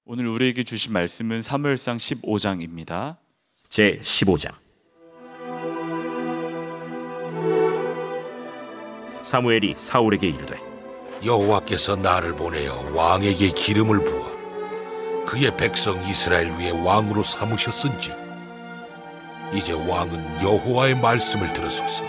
오늘 우리에게 주신 말씀은 사무엘상 15장입니다. 제 15장. 사무엘이 사울에게 이르되, 여호와께서 나를 보내어 왕에게 기름을 부어 그의 백성 이스라엘 위에 왕으로 삼으셨은지 이제 왕은 여호와의 말씀을 들으소서.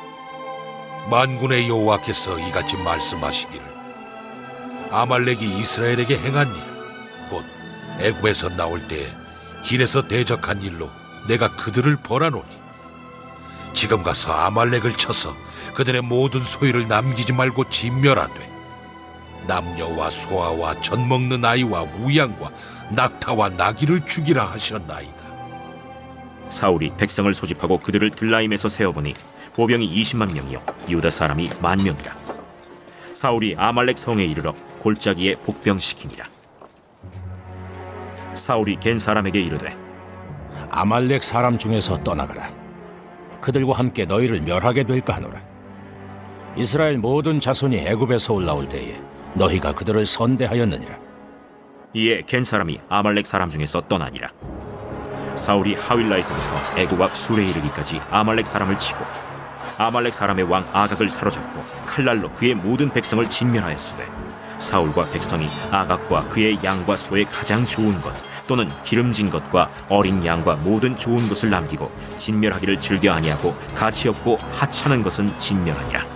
만군의 여호와께서 이같이 말씀하시기를, 아말렉이 이스라엘에게 행한 일, 곧 애굽에서 나올 때에 길에서 대적한 일로 내가 그들을 벌하노니, 지금 가서 아말렉을 쳐서 그들의 모든 소유를 남기지 말고 진멸하되 남녀와 소아와 젖 먹는 아이와 우양과 낙타와 나귀를 죽이라 하셨나이다. 사울이 백성을 소집하고 그들을 들라임에서 세어보니 보병이 20만 명이요 유다 사람이 10,000명이라. 사울이 아말렉 성에 이르러 골짜기에 복병시키니라. 사울이 겐 사람에게 이르되, 아말렉 사람 중에서 떠나가라. 그들과 함께 너희를 멸하게 될까 하노라. 이스라엘 모든 자손이 애굽에서 올라올 때에 너희가 그들을 선대하였느니라. 이에 겐 사람이 아말렉 사람 중에서 떠나니라. 사울이 하윌라에서부터 애굽 앞 술에 이르기까지 아말렉 사람을 치고 아말렉 사람의 왕 아각을 사로잡고 칼날로 그의 모든 백성을 진멸하였으되, 사울과 백성이 아각과 그의 양과 소의 가장 좋은 것 또는 기름진 것과 어린 양과 모든 좋은 것을 남기고 진멸하기를 즐겨 아니하고 가치 없고 하찮은 것은 진멸하니라.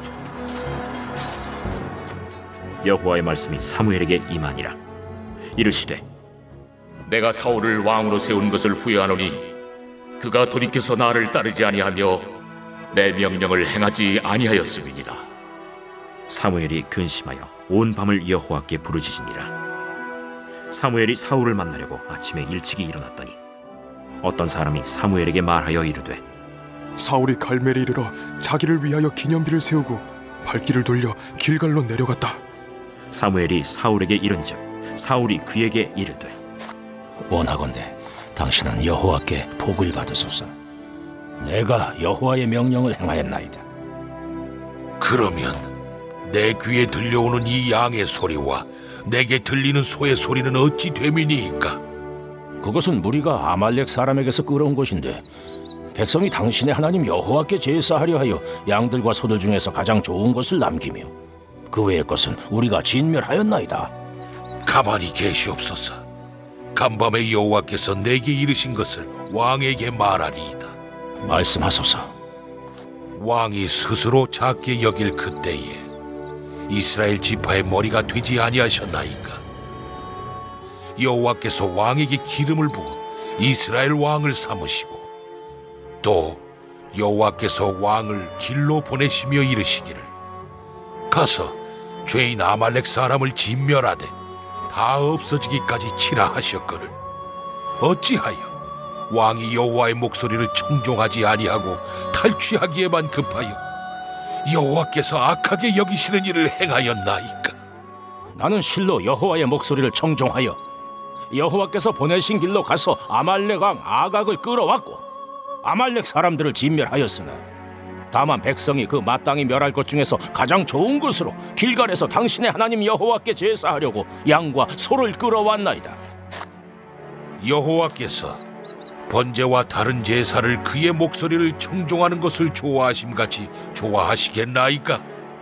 여호와의 말씀이 사무엘에게 임하니라. 이르시되, 내가 사울을 왕으로 세운 것을 후회하노니 그가 돌이켜서 나를 따르지 아니하며 내 명령을 행하지 아니하였음이니라. 사무엘이 근심하여 온 밤을 여호와께 부르짖으니라. 사무엘이 사울을 만나려고 아침에 일찍이 일어났더니 어떤 사람이 사무엘에게 말하여 이르되, 사울이 갈멜에 이르러 자기를 위하여 기념비를 세우고 발길을 돌려 길갈로 내려갔다. 사무엘이 사울에게 이른즉 사울이 그에게 이르되, 원하건대 당신은 여호와께 복을 받으소서. 내가 여호와의 명령을 행하였나이다. 그러면 내 귀에 들려오는 이 양의 소리와 내게 들리는 소의 소리는 어찌 됨이니이까? 그것은 무리가 아말렉 사람에게서 끌어온 것인데 백성이 당신의 하나님 여호와께 제사하려 하여 양들과 소들 중에서 가장 좋은 것을 남기며 그 외의 것은 우리가 진멸하였나이다. 가만히 계시옵소서. 간밤에 여호와께서 내게 이르신 것을 왕에게 말하리이다. 말씀하소서. 왕이 스스로 작게 여길 그때에 이스라엘 지파의 머리가 되지 아니하셨나이까? 여호와께서 왕에게 기름을 부어 이스라엘 왕을 삼으시고 또 여호와께서 왕을 길로 보내시며 이르시기를, 가서 죄인 아말렉 사람을 진멸하되 다 없어지기까지 치라 하셨거늘 어찌하여 왕이 여호와의 목소리를 청종하지 아니하고 탈취하기에만 급하여 여호와께서 악하게 여기시는 일을 행하였나이까? 나는 실로 여호와의 목소리를 청종하여 여호와께서 보내신 길로 가서 아말렉 왕 아각을 끌어왔고 아말렉 사람들을 진멸하였으나, 다만 백성이 그 마땅히 멸할 것 중에서 가장 좋은 것으로 길갈에서 당신의 하나님 여호와께 제사하려고 양과 소를 끌어왔나이다. 여호와께서 번제와 다른 제사를 그의 목소리를 청종하는 것을 좋아하심같이 좋아하시겠나이까?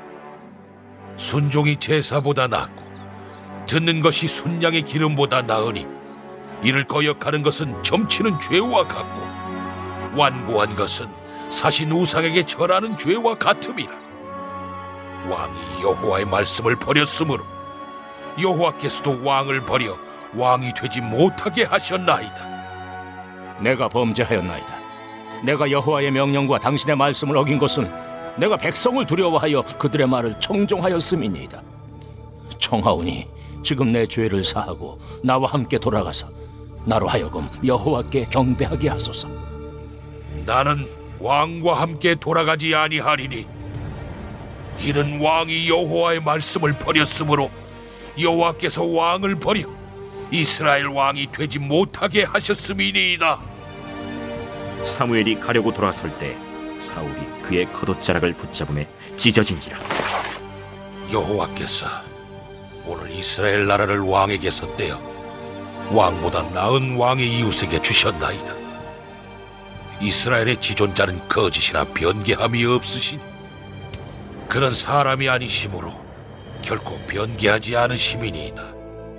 순종이 제사보다 낫고 듣는 것이 순양의 기름보다 나으니 이를 거역하는 것은 점치는 죄와 같고 완고한 것은 사신 우상에게 절하는 죄와 같음이라. 왕이 여호와의 말씀을 버렸으므로 여호와께서도 왕을 버려 왕이 되지 못하게 하셨나이다. 내가 범죄하였나이다. 내가 여호와의 명령과 당신의 말씀을 어긴 것은 내가 백성을 두려워하여 그들의 말을 청종하였음이니이다. 청하오니 지금 내 죄를 사하고 나와 함께 돌아가서 나로 하여금 여호와께 경배하게 하소서. 나는 왕과 함께 돌아가지 아니하리니 이는 왕이 여호와의 말씀을 버렸으므로 여호와께서 왕을 버려 이스라엘 왕이 되지 못하게 하셨음이니이다. 사무엘이 가려고 돌아설 때 사울이 그의 겉옷자락을 붙잡음에 찢어진지라. 여호와께서 오늘 이스라엘 나라를 왕에게서 떼어 왕보다 나은 왕의 이웃에게 주셨나이다. 이스라엘의 지존자는 거짓이나 변개함이 없으신 그런 사람이 아니시므로 결코 변개하지 않으심이니이다.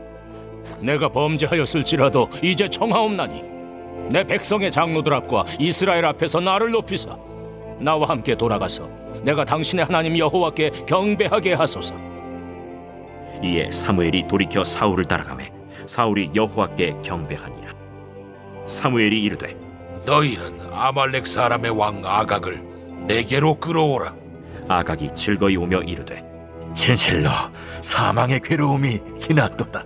내가 범죄하였을지라도 이제 청하옵나니 내 백성의 장로들 앞과 이스라엘 앞에서 나를 높이사 나와 함께 돌아가서 내가 당신의 하나님 여호와께 경배하게 하소서. 이에 사무엘이 돌이켜 사울을 따라가매 사울이 여호와께 경배하니라. 사무엘이 이르되 너희는 아말렉 사람의 왕 아각을 내게로 끌어오라. 아각이 즐거이 오며 이르되 진실로 사망의 괴로움이 지났도다.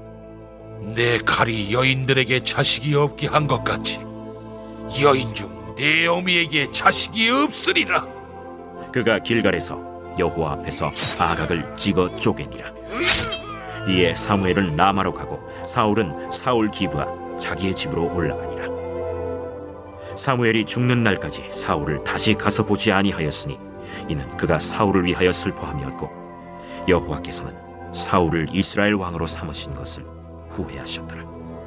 내 칼이 여인들에게 자식이 없게 한 것 같이 여인 중 내 어미에게 자식이 없으리라. 그가 길갈에서 여호와 앞에서 아각을 찍어 쪼개니라. 이에 사무엘은 라마로 가고 사울은 사울 기브와 자기의 집으로 올라가니라. 사무엘이 죽는 날까지 사울을 다시 가서 보지 아니하였으니 이는 그가 사울을 위하여 슬퍼함이었고 여호와께서는 사울을 이스라엘 왕으로 삼으신 것을 후회하셨더라.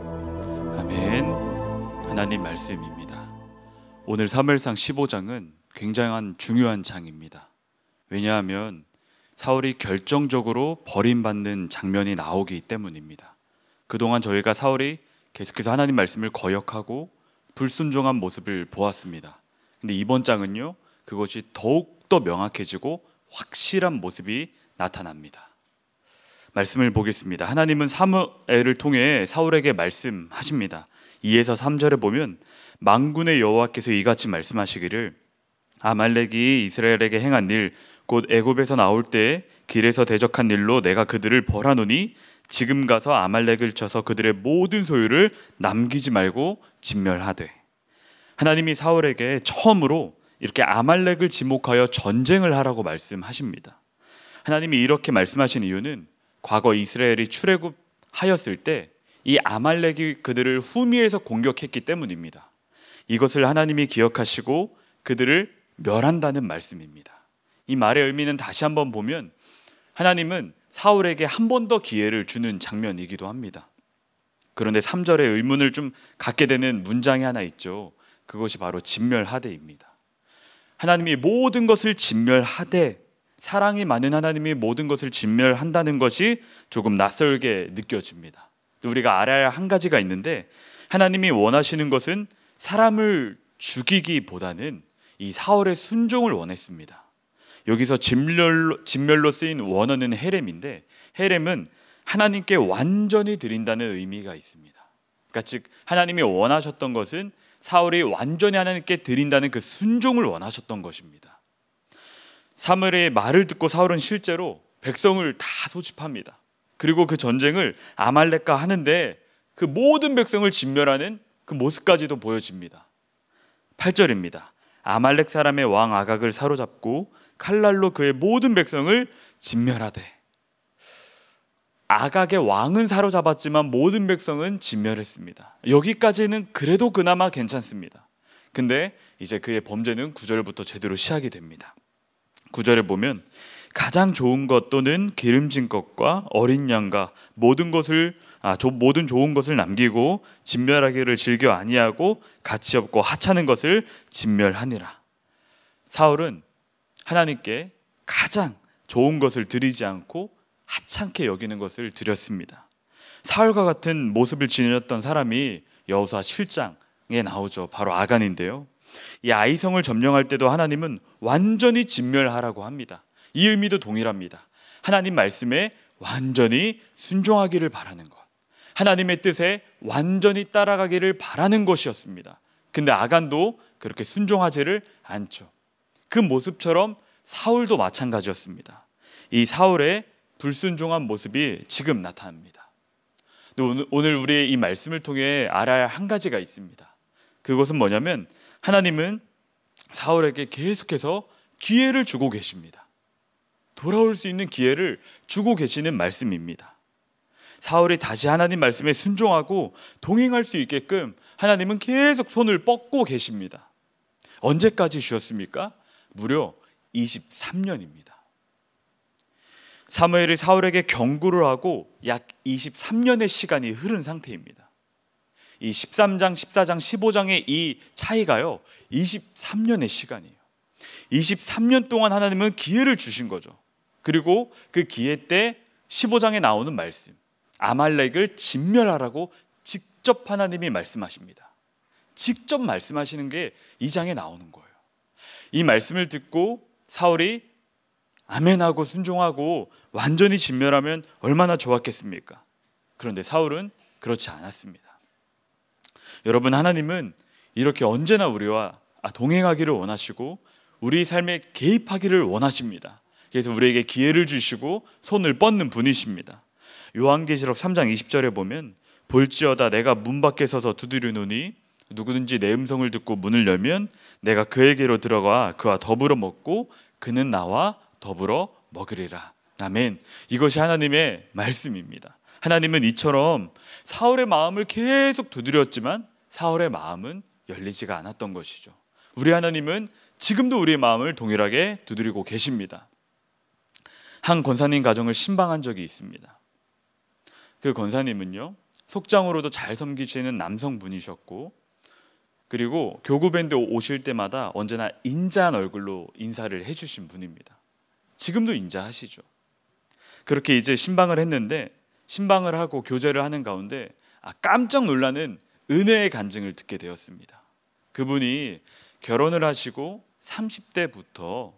아멘. 하나님 말씀입니다. 오늘 사무엘상 15장은 굉장한 중요한 장입니다. 왜냐하면 사울이 결정적으로 버림받는 장면이 나오기 때문입니다. 그동안 저희가 사울이 계속해서 하나님 말씀을 거역하고 불순종한 모습을 보았습니다. 근데 이번 장은요, 그것이 더욱더 명확해지고 확실한 모습이 나타납니다. 말씀을 보겠습니다. 하나님은 사무엘을 통해 사울에게 말씀하십니다. 2에서 3절에 보면 만군의 여호와께서 이같이 말씀하시기를 아말렉이 이스라엘에게 행한 일 곧 애굽에서 나올 때 길에서 대적한 일로 내가 그들을 벌하노니 지금 가서 아말렉을 쳐서 그들의 모든 소유를 남기지 말고 진멸하되. 하나님이 사울에게 처음으로 이렇게 아말렉을 지목하여 전쟁을 하라고 말씀하십니다. 하나님이 이렇게 말씀하신 이유는 과거 이스라엘이 출애굽하였을 때 이 아말렉이 그들을 후미에서 공격했기 때문입니다. 이것을 하나님이 기억하시고 그들을 멸한다는 말씀입니다. 이 말의 의미는 다시 한번 보면 하나님은 사울에게 한 번 더 기회를 주는 장면이기도 합니다. 그런데 3절에 의문을 좀 갖게 되는 문장이 하나 있죠. 그것이 바로 진멸하되입니다. 하나님이 모든 것을 진멸하되, 사랑이 많은 하나님이 모든 것을 진멸한다는 것이 조금 낯설게 느껴집니다. 우리가 알아야 한 가지가 있는데, 하나님이 원하시는 것은 사람을 죽이기보다는 이 사울의 순종을 원했습니다. 여기서 진멸로 쓰인 원어는 헤렘인데, 헤렘은 하나님께 완전히 드린다는 의미가 있습니다. 그러니까 즉 하나님이 원하셨던 것은 사울이 완전히 하나님께 드린다는 그 순종을 원하셨던 것입니다. 사무엘의 말을 듣고 사울은 실제로 백성을 다 소집합니다. 그리고 그 전쟁을 아말렉과 하는데 그 모든 백성을 진멸하는 그 모습까지도 보여집니다. 8절입니다. 아말렉 사람의 왕 아각을 사로잡고 칼날로 그의 모든 백성을 진멸하되. 아각의 왕은 사로잡았지만 모든 백성은 진멸했습니다. 여기까지는 그래도 그나마 괜찮습니다. 근데 이제 그의 범죄는 9절부터 제대로 시작이 됩니다. 9절에 보면 가장 좋은 것 또는 기름진 것과 어린 양과 모든 좋은 것을 남기고 진멸하기를 즐겨 아니하고 가치 없고 하찮은 것을 진멸하니라. 사울은 하나님께 가장 좋은 것을 드리지 않고 하찮게 여기는 것을 드렸습니다. 사울과 같은 모습을 지녔던 사람이 여호수아 7장에 나오죠. 바로 아간인데요. 이 아이성을 점령할 때도 하나님은 완전히 진멸하라고 합니다. 이 의미도 동일합니다. 하나님 말씀에 완전히 순종하기를 바라는 것, 하나님의 뜻에 완전히 따라가기를 바라는 것이었습니다. 근데 아간도 그렇게 순종하지를 않죠. 그 모습처럼 사울도 마찬가지였습니다. 이 사울의 불순종한 모습이 지금 나타납니다. 오늘 우리의 이 말씀을 통해 알아야 한 가지가 있습니다. 그것은 뭐냐면 하나님은 사울에게 계속해서 기회를 주고 계십니다. 돌아올 수 있는 기회를 주고 계시는 말씀입니다. 사울이 다시 하나님 말씀에 순종하고 동행할 수 있게끔 하나님은 계속 손을 뻗고 계십니다. 언제까지 주셨습니까? 무려 23년입니다. 사무엘이 사울에게 경고를 하고 약 23년의 시간이 흐른 상태입니다. 이 13장, 14장, 15장의 이 차이가요 23년의 시간이에요. 23년 동안 하나님은 기회를 주신 거죠. 그리고 그 기회 때 15장에 나오는 말씀, 아말렉을 진멸하라고 직접 하나님이 말씀하십니다. 직접 말씀하시는 게 이 장에 나오는 거예요. 이 말씀을 듣고 사울이 아멘하고 순종하고 완전히 진멸하면 얼마나 좋았겠습니까? 그런데 사울은 그렇지 않았습니다. 여러분, 하나님은 이렇게 언제나 우리와 동행하기를 원하시고 우리 삶에 개입하기를 원하십니다. 그래서 우리에게 기회를 주시고 손을 뻗는 분이십니다. 요한계시록 3장 20절에 보면 볼지어다 내가 문 밖에 서서 두드리노니 누구든지 내 음성을 듣고 문을 열면 내가 그에게로 들어가 그와 더불어 먹고 그는 나와 더불어 먹으리라. 아멘. 이것이 하나님의 말씀입니다. 하나님은 이처럼 사울의 마음을 계속 두드렸지만 사울의 마음은 열리지가 않았던 것이죠. 우리 하나님은 지금도 우리의 마음을 동일하게 두드리고 계십니다. 한 권사님 가정을 신방한 적이 있습니다. 그 권사님은요 속장으로도 잘 섬기시는 남성분이셨고, 그리고 교구밴드 오실 때마다 언제나 인자한 얼굴로 인사를 해주신 분입니다. 지금도 인자하시죠. 그렇게 이제 신방을 했는데, 신방을 하고 교제를 하는 가운데 깜짝 놀라는 은혜의 간증을 듣게 되었습니다. 그분이 결혼을 하시고 30대부터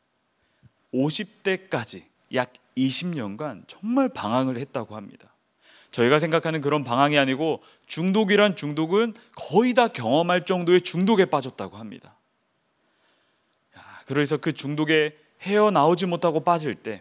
50대까지 약 20년간 정말 방황을 했다고 합니다. 저희가 생각하는 그런 방황이 아니고 중독이란 중독은 거의 다 경험할 정도의 중독에 빠졌다고 합니다. 그래서 그 중독에 헤어나오지 못하고 빠질 때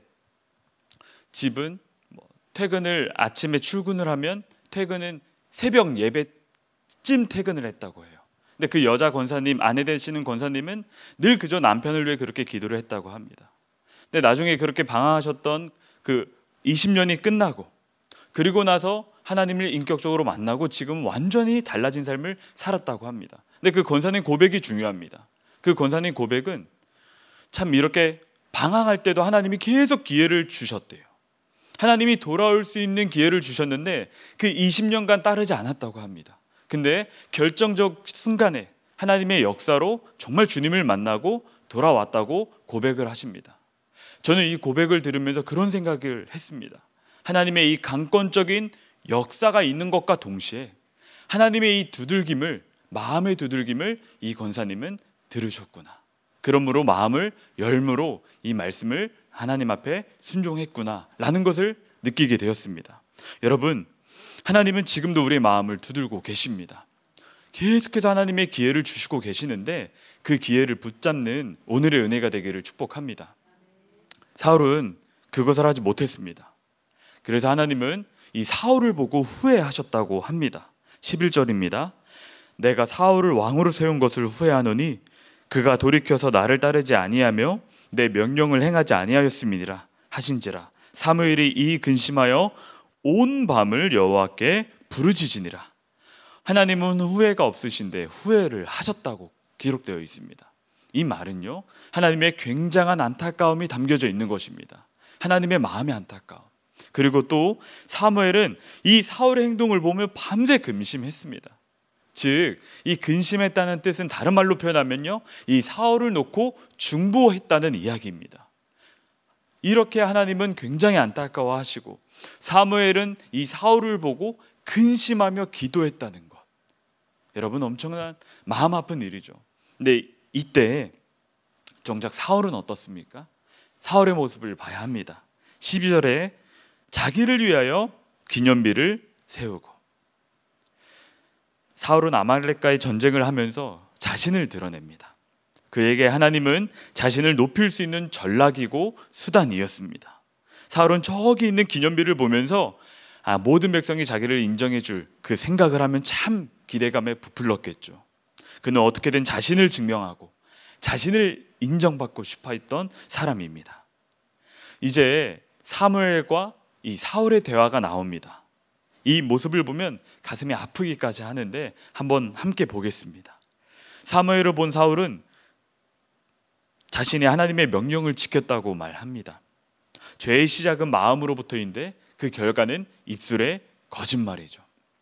집은 퇴근을 아침에 출근을 하면 퇴근은 새벽 예배쯤 퇴근을 했다고 해요. 근데 그 여자 권사님, 아내 되시는 권사님은 늘 그저 남편을 위해 그렇게 기도를 했다고 합니다. 근데 나중에 그렇게 방황하셨던 그 20년이 끝나고 그리고 나서 하나님을 인격적으로 만나고 지금 완전히 달라진 삶을 살았다고 합니다. 근데 그 권사님 고백이 중요합니다. 그 권사님 고백은 참 이렇게 방황할 때도 하나님이 계속 기회를 주셨대요. 하나님이 돌아올 수 있는 기회를 주셨는데 그 20년간 따르지 않았다고 합니다. 근데 결정적 순간에 하나님의 역사로 정말 주님을 만나고 돌아왔다고 고백을 하십니다. 저는 이 고백을 들으면서 그런 생각을 했습니다. 하나님의 이 강권적인 역사가 있는 것과 동시에 하나님의 이 두들김을, 마음의 두들김을 이 권사님은 들으셨구나. 그러므로 마음을 열므로 이 말씀을 하나님 앞에 순종했구나 라는 것을 느끼게 되었습니다. 여러분, 하나님은 지금도 우리의 마음을 두들고 계십니다. 계속해서 하나님의 기회를 주시고 계시는데 그 기회를 붙잡는 오늘의 은혜가 되기를 축복합니다. 사울은 그것을 하지 못했습니다. 그래서 하나님은 이 사울을 보고 후회하셨다고 합니다. 11절입니다. 내가 사울을 왕으로 세운 것을 후회하노니 그가 돌이켜서 나를 따르지 아니하며 내 명령을 행하지 아니하였음이니라 하신지라. 사무엘이 이 근심하여 온 밤을 여호와께 부르짖으니라. 하나님은 후회가 없으신데 후회를 하셨다고 기록되어 있습니다. 이 말은요 하나님의 굉장한 안타까움이 담겨져 있는 것입니다. 하나님의 마음의 안타까움. 그리고 또 사무엘은 이 사울의 행동을 보며 밤새 근심했습니다. 즉 이 근심했다는 뜻은 다른 말로 표현하면요 이 사울을 놓고 중보했다는 이야기입니다. 이렇게 하나님은 굉장히 안타까워하시고 사무엘은 이 사울을 보고 근심하며 기도했다는 것, 여러분 엄청난 마음 아픈 일이죠. 근데 이때 정작 사울은 어떻습니까? 사울의 모습을 봐야 합니다. 12절에 자기를 위하여 기념비를 세우고, 사울은 아말렉과의 전쟁을 하면서 자신을 드러냅니다. 그에게 하나님은 자신을 높일 수 있는 전략이고 수단이었습니다. 사울은 저기 있는 기념비를 보면서 모든 백성이 자기를 인정해 줄 그 생각을 하면 참 기대감에 부풀렀겠죠. 그는 어떻게든 자신을 증명하고 자신을 인정받고 싶어 했던 사람입니다. 이제 사무엘과 이 사울의 대화가 나옵니다. 이 모습을 보면 가슴이 아프기까지 하는데 한번 함께 보겠습니다. 사무엘을 본 사울은 자신이 하나님의 명령을 지켰다고 말합니다. 죄의 시작은 마음으로부터인데 그 결과는 입술의 거짓말이죠.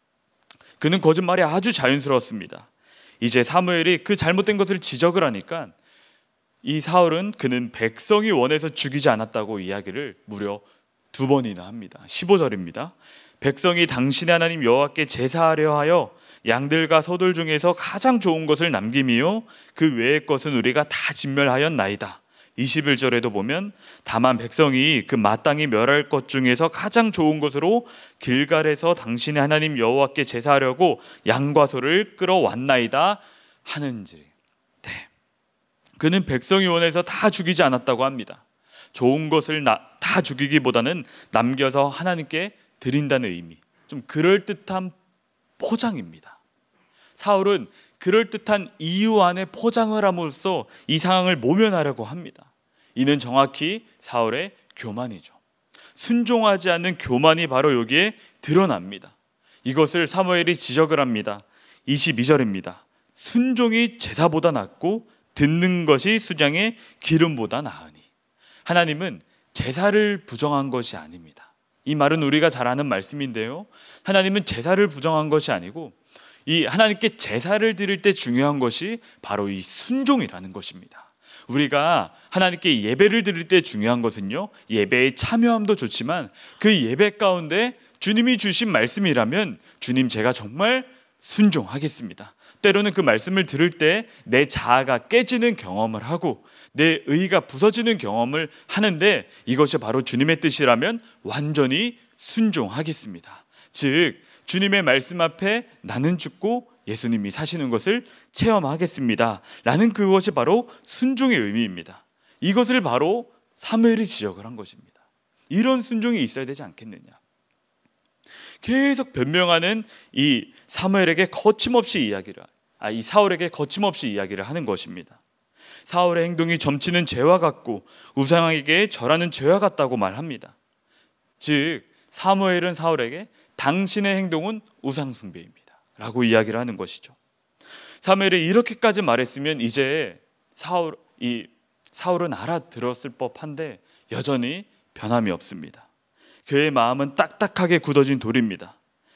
그는 거짓말이 아주 자연스러웠습니다. 이제 사무엘이 그 잘못된 것을 지적을 하니까 이 사울은 그는 백성이 원해서 죽이지 않았다고 이야기를 무려 2번이나 합니다. 15절입니다. 백성이 당신의 하나님 여호와께 제사하려 하여 양들과 소들 중에서 가장 좋은 것을 남김이요 그 외의 것은 우리가 다 진멸하였나이다. 21절에도 보면 다만 백성이 그 마땅히 멸할 것 중에서 가장 좋은 것으로 길갈에서 당신의 하나님 여호와께 제사하려고 양과 소를 끌어왔나이다 하는지. 네. 그는 백성이 원해서 다 죽이지 않았다고 합니다. 좋은 것을 다 죽이기보다는 남겨서 하나님께 드린다는 의미, 좀 그럴듯한 포장입니다. 사울은 그럴듯한 이유 안에 포장을 함으로써 이 상황을 모면하려고 합니다. 이는 정확히 사울의 교만이죠. 순종하지 않는 교만이 바로 여기에 드러납니다. 이것을 사무엘이 지적을 합니다. 22절입니다. 순종이 제사보다 낫고 듣는 것이 수장의 기름보다 나으니. 하나님은 제사를 부정한 것이 아닙니다. 이 말은 우리가 잘 아는 말씀인데요, 하나님은 제사를 부정한 것이 아니고 이 하나님께 제사를 드릴 때 중요한 것이 바로 이 순종이라는 것입니다. 우리가 하나님께 예배를 드릴 때 중요한 것은요, 예배에 참여함도 좋지만 그 예배 가운데 주님이 주신 말씀이라면 주님 제가 정말 순종하겠습니다. 때로는 그 말씀을 들을 때 내 자아가 깨지는 경험을 하고 내 의가 부서지는 경험을 하는데 이것이 바로 주님의 뜻이라면 완전히 순종하겠습니다. 즉 주님의 말씀 앞에 나는 죽고 예수님이 사시는 것을 체험하겠습니다 라는 그것이 바로 순종의 의미입니다. 이것을 바로 사무엘이 지적을 한 것입니다. 이런 순종이 있어야 되지 않겠느냐. 계속 변명하는 이 사무엘에게 거침없이 이 사울에게 거침없이 이야기를 하는 것입니다. 사울의 행동이 점치는 죄와 같고 우상에게 절하는 죄와 같다고 말합니다. 즉 사무엘은 사울에게 당신의 행동은 우상 숭배입니다 라고 이야기를 하는 것이죠. 사무엘이 이렇게까지 말했으면 이제 사울은 알아들었을 법한데 여전히 변함이 없습니다. 그의 마음은 딱딱하게 굳어진 돌입니다.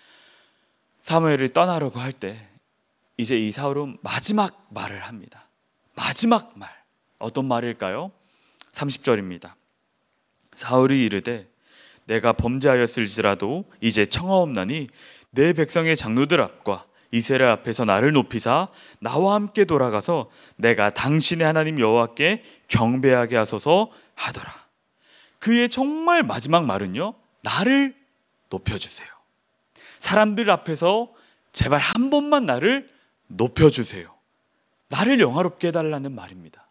사무엘이 떠나려고 할 때 이제 이 사울은 마지막 말을 합니다. 마지막 말, 어떤 말일까요? 30절입니다. 사울이 이르되 내가 범죄하였을지라도 이제 청하옵나니 내 백성의 장로들 앞과 이스라엘 앞에서 나를 높이사 나와 함께 돌아가서 내가 당신의 하나님 여호와께 경배하게 하소서 하더라. 그의 정말 마지막 말은요, 나를 높여주세요. 사람들 앞에서 제발 한 번만 나를 높여주세요. 나를 영화롭게 해달라는 말입니다.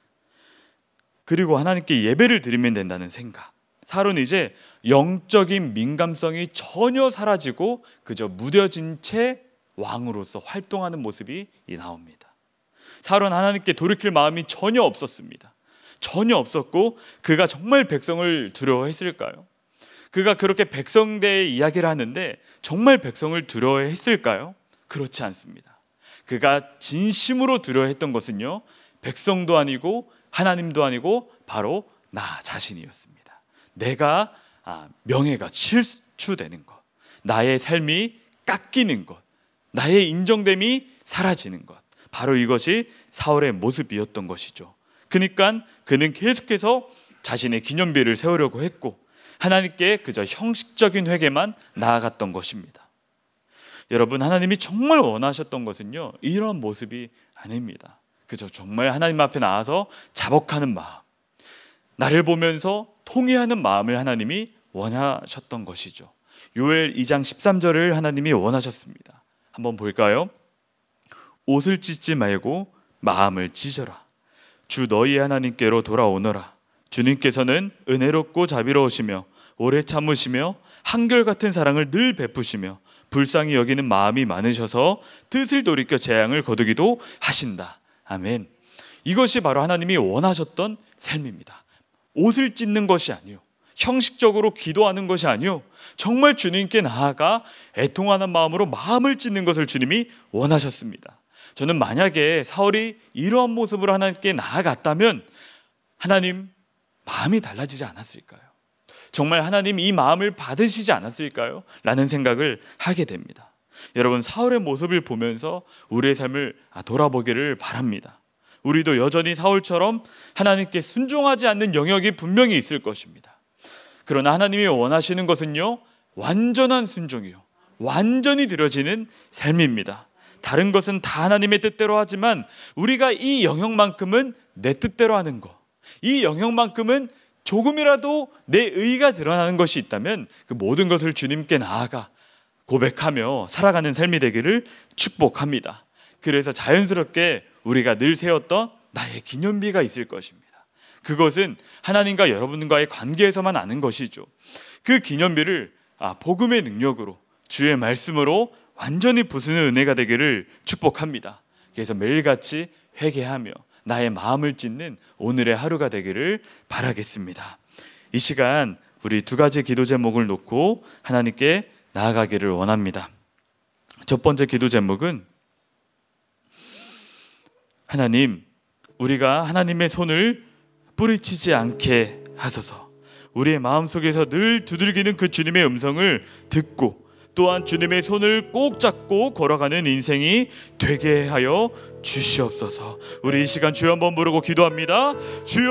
그리고 하나님께 예배를 드리면 된다는 생각. 사울은 이제 영적인 민감성이 전혀 사라지고 그저 무뎌진 채 왕으로서 활동하는 모습이 나옵니다. 사울은 하나님께 돌이킬 마음이 전혀 없었습니다. 전혀 없었고 그가 정말 백성을 두려워했을까요? 그가 그렇게 백성대에 이야기를 하는데 정말 백성을 두려워했을까요? 그렇지 않습니다. 그가 진심으로 두려워했던 것은요, 백성도 아니고 하나님도 아니고 바로 나 자신이었습니다. 내가 명예가 실추되는 것, 나의 삶이 깎이는 것, 나의 인정됨이 사라지는 것, 바로 이것이 사울의 모습이었던 것이죠. 그러니까 그는 계속해서 자신의 기념비를 세우려고 했고 하나님께 그저 형식적인 회개만 나아갔던 것입니다. 여러분, 하나님이 정말 원하셨던 것은요, 이런 모습이 아닙니다. 그저 정말 하나님 앞에 나와서 자복하는 마음, 나를 보면서 통회하는 마음을 하나님이 원하셨던 것이죠. 요엘 2장 13절을 하나님이 원하셨습니다. 한번 볼까요? 옷을 찢지 말고 마음을 찢어라. 주 너희 하나님께로 돌아오너라. 주님께서는 은혜롭고 자비로우시며 오래 참으시며 한결같은 사랑을 늘 베푸시며 불쌍히 여기는 마음이 많으셔서 뜻을 돌이켜 재앙을 거두기도 하신다. 아멘. 이것이 바로 하나님이 원하셨던 삶입니다. 옷을 찢는 것이 아니요, 형식적으로 기도하는 것이 아니요, 정말 주님께 나아가 애통하는 마음으로 마음을 찢는 것을 주님이 원하셨습니다. 저는 만약에 사울이 이러한 모습으로 하나님께 나아갔다면 하나님 마음이 달라지지 않았을까요? 정말 하나님 이 마음을 받으시지 않았을까요? 라는 생각을 하게 됩니다. 여러분, 사울의 모습을 보면서 우리의 삶을 돌아보기를 바랍니다. 우리도 여전히 사울처럼 하나님께 순종하지 않는 영역이 분명히 있을 것입니다. 그러나 하나님이 원하시는 것은요, 완전한 순종이요, 완전히 드려지는 삶입니다. 다른 것은 다 하나님의 뜻대로 하지만 우리가 이 영역만큼은 내 뜻대로 하는 것, 이 영역만큼은 조금이라도 내 의가 드러나는 것이 있다면 그 모든 것을 주님께 나아가 고백하며 살아가는 삶이 되기를 축복합니다. 그래서 자연스럽게 우리가 늘 세웠던 나의 기념비가 있을 것입니다. 그것은 하나님과 여러분과의 관계에서만 아는 것이죠. 그 기념비를 복음의 능력으로, 주의 말씀으로 완전히 부수는 은혜가 되기를 축복합니다. 그래서 매일같이 회개하며 나의 마음을 찢는 오늘의 하루가 되기를 바라겠습니다. 이 시간 우리 두 가지 기도 제목을 놓고 하나님께 나아가기를 원합니다. 첫 번째 기도 제목은 하나님, 우리가 하나님의 손을 뿌리치지 않게 하소서. 우리의 마음속에서 늘 두들기는 그 주님의 음성을 듣고 또한 주님의 손을 꼭 잡고 걸어가는 인생이 되게 하여 주시옵소서. 우리 이 시간 주여 한번 부르고 기도합니다. 주여!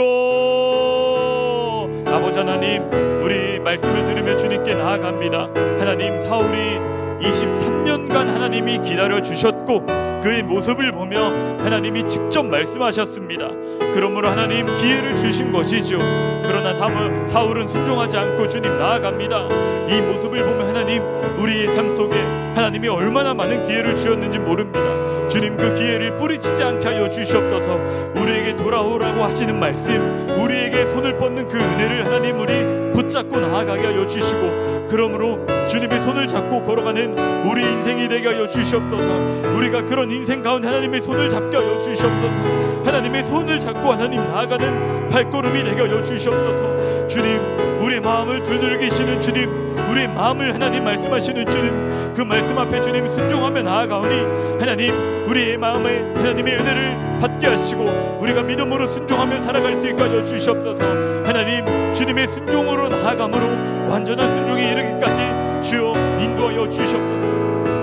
아버지 하나님, 우리 말씀을 들으며 주님께 나아갑니다. 하나님, 사울이 23년간 하나님이 기다려 주셨고 그의 모습을 보며 하나님이 직접 말씀하셨습니다. 그러므로 하나님 기회를 주신 것이죠. 그러나 사울은 순종하지 않고 주님 나아갑니다. 이 모습을 보면 하나님, 우리의 삶 속에 하나님이 얼마나 많은 기회를 주셨는지 모릅니다. 주님, 그 기회를 뿌리치지 않게 하여 주시옵소서. 우리에게 돌아오라고 하시는 말씀, 우리에게 손을 뻗는 그 은혜를 하나님 우리 붙잡고 나아가게 하여 주시고, 그러므로 주님의 손을 잡고 걸어가는 우리 인생이 되게 하여 주시옵소서. 우리가 그런 인생 가운데 하나님의 손을 잡게 하여 주시옵소서. 하나님의 손을 잡고 하나님 나아가는 발걸음이 되게 하여 주시옵소서. 주님, 우리의 마음을 두들기시는 주님, 우리의 마음을 하나님 말씀하시는 주님, 그 말씀 앞에 주님 순종하며 나아가오니 하나님, 우리의 마음에 하나님의 은혜를 받게 하시고 우리가 믿음으로 순종하며 살아갈 수 있게 하여 주시옵소서. 하나님, 주님의 순종으로 나아감으로 완전한 순종에 이르기까지 주여 인도하여 주시옵소서.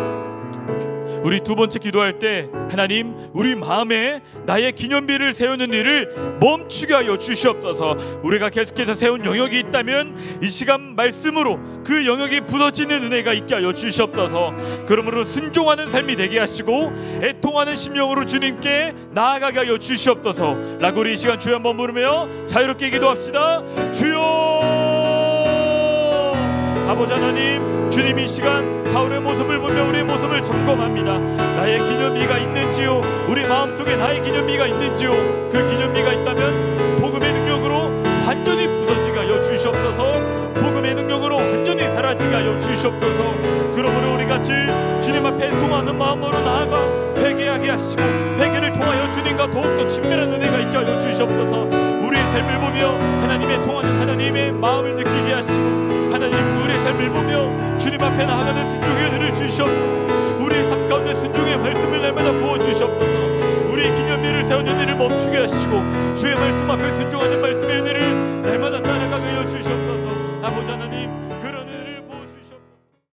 우리 두 번째 기도할 때 하나님, 우리 마음에 나의 기념비를 세우는 일을 멈추게 하여 주시옵소서. 우리가 계속해서 세운 영역이 있다면 이 시간 말씀으로 그 영역이 부서지는 은혜가 있게 하여 주시옵소서. 그러므로 순종하는 삶이 되게 하시고 애통하는 심령으로 주님께 나아가게 하여 주시옵소서 라고 우리 이 시간 주여 한번 부르며 자유롭게 기도합시다. 주여! 아버지 하나님, 주님 이 시간 사울의 모습을 보며 우리의 모습을 점검합니다. 나의 기념비가 있는지요? 우리 마음속에 나의 기념비가 있는지요? 그 기념비가 있다면 복음의 능력으로 완전히 부서지게 하여 주시옵소서. 복음의 능력으로 완전히 사라지게 하여 주시옵소서. 그러므로 우리가 질 주님 앞에 애통하는 마음으로 나아가 회개하게 하시고 회개를 통하여 주님과 더욱더 친밀한 은혜가 있게 하여 주시옵소서. 우리의 삶을 보며 하나님의 통하는 하나님의 마음을 느끼게 하시고 하나님, 우리의 삶을 보며 주님 앞에 나아가는 순종의 은혜를 주시옵소서. 우리의 삶 가운데 순종의 말씀을 날마다 부어주시옵소서. 우리의 기념비를 세우는 일을 멈추게 하시고 주의 말씀 앞에 순종하는 말씀의 은혜를 날마다 따라가게 하여 주시옵소서. 아버지 하나님,